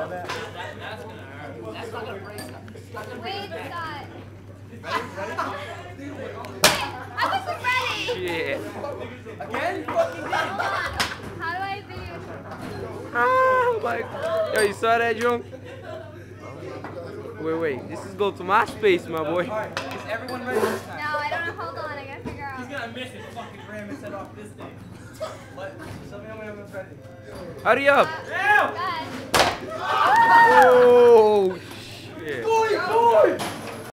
That's not gonna break. Wait, Scott. Ready? I wasn't ready. Shit. Again? Fucking Hold on. How do I do? Oh my. Yo, you saw that, Joe? Wait. This is go to my space, my boy. Alright, is everyone ready this time? No, I don't know. Hold on. I gotta figure out. He's gonna miss it. Fucking ram his head off this thing. What? Tell me how many of us ready. Hurry up. Now! Guys. Oh,